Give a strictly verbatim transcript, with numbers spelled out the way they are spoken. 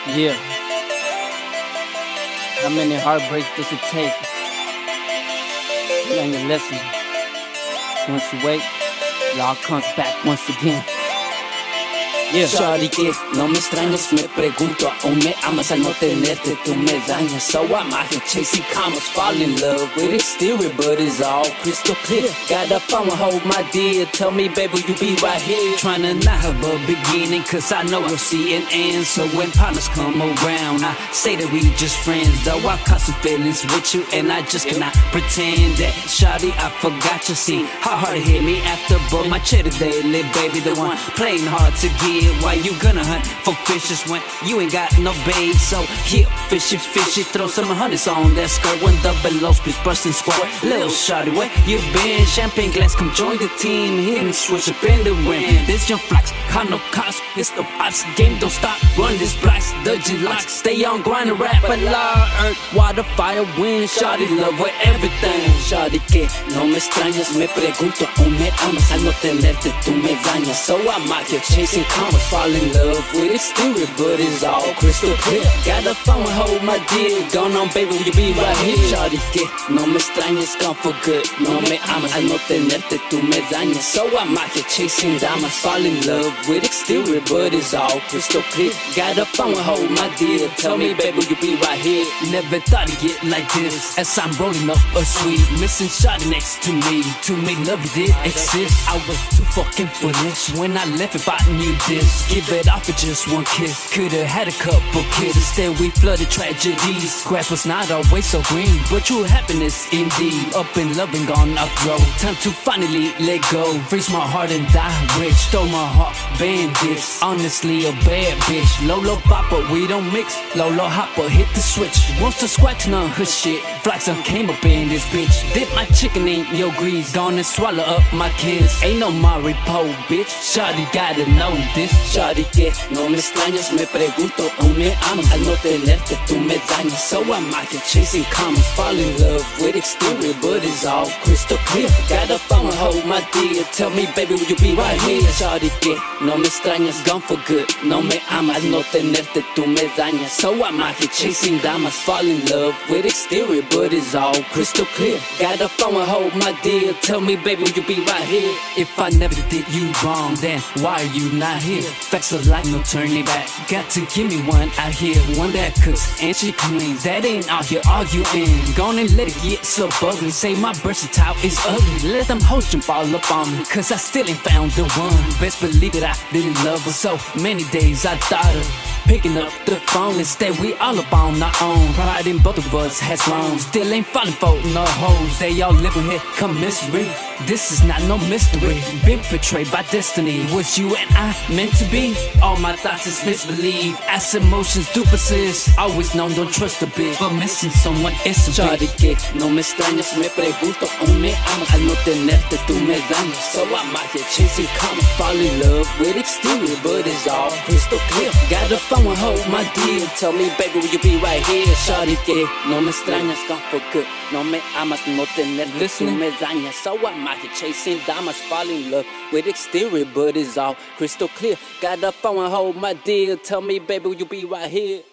Yeah. How many heartbreaks does it take? Learn your lesson. Once you wake, it all comes back once again. Yeah. Shawty, que no me extrañas, me pregunto, aún me amas al no tenerte, tú me dañas. So I'm out here chasing commas, fall in love with exterior, but it's all crystal clear. Got a phone, hold my dear, tell me baby you be right here. Tryna not have a beginning, cause I know we'll see an end. So when partners come around, I say that we just friends. Though I caught some feelings with you, and I just cannot pretend that. Shawty, I forgot you, see how hard it hit me after, but my cheddar daily, baby, the one playing hard to get. Why you gonna hunt for fishes when you ain't got no bait? So here, fishy, fishy, throw some hundreds on that skirt. When the below split bustin' squirt. Little shawty, where you been? Champagne glass, come join the team. Hitting switch up in the rim. This young flax, call no cops. It's the pops game, don't stop. Run this blocks, dodgy locks. Stay on grind and rap a lot. Earth, water, fire, wind. Shawty love with everything. Shawty, que no me extrañas, me pregunto, aún me amas. Al no tenerte, tú me dañas. So I'm out here chasing commas. Fall in love with exterior, but it's all crystal clear. Got a phone, hold my dear. Gone on, baby, will you be right here? Shawty, que no me extrañas, gone for good. No me amas, al no tenerte, tú me dañas. So I'm out here chasing diamonds. Fall in love with exterior, but it's all crystal clear. Got a phone, hold my dear. Tell me, baby, will you be right here? Never thought it'd get like this. As I'm rolling up a sweet, missing shawty next to me. To make love did exist. I was too fucking foolish when I left if I knew this. Give it off with just one kiss. Could've had a couple kids. Instead we flooded tragedies. Grass was not always so green, but true happiness indeed. Up in love and gone off road. Time to finally let go. Freeze my heart and die rich. Stole my heart, bandits. Honestly a bad bitch. Lolo Papa, we don't mix. Lolo Hopper, hit the switch. Wants to scratch none her shit. Flax done came up in this bitch. Dip my chicken in your grease. Gone and swallow up my kids. Ain't no Maripo, bitch. Shawty gotta know this. Shawty, que no me extrañas, me pregunto, aún me amas. Al no tenerte, tú me dañas. So I'm out here chasing commas. Fall in love with exterior, but it's all crystal clear. Got a phone, hold my dear. Tell me, baby, will you be right here? Shawty, que no me extrañas, gone for good. No me amas, al no tenerte, tú me dañas. So I'm out here chasing diamonds. Fall in love with exterior, but it's all crystal clear. Got a phone, hold my dear. Tell me, baby, will you be right here? If I never did you wrong, then why are you not here? Facts are like no turning back. Got to give me one out here, one that cooks and she cleans. That ain't out here arguing. Gone and let it get so ugly. Say my versatile is ugly. Let them hoes jump all up on me, cause I still ain't found the one. Best believe it, I didn't love her. So many days I thought of picking up the phone. Instead we all up on our own. Pride in both of us has grown. Still ain't falling for no hoes. They all living here, come misery. This is not no mystery. Been betrayed by destiny. Was you and I meant to be? All my thoughts is misbelief. As emotions do persist. Always known, don't trust a bitch, but missing someone is a bitch. Shawty, que no me extrañas, me pregunto, aún me amas. Al no tenerte, tú me dañas. So I'm out here chasing commas. Fall in love with exterior, but it's all crystal clear. Got a phone, hold my dear. Tell me, baby, will you be right here? Shawty, que no me extrañas, gone for good. No me amas, no tenerte, tú me dañas. So I'm out here chasing diamonds. Fall in love with exterior, but it's all crystal clear. Got a phone, hold my dear. Tell me, baby, will you be right here?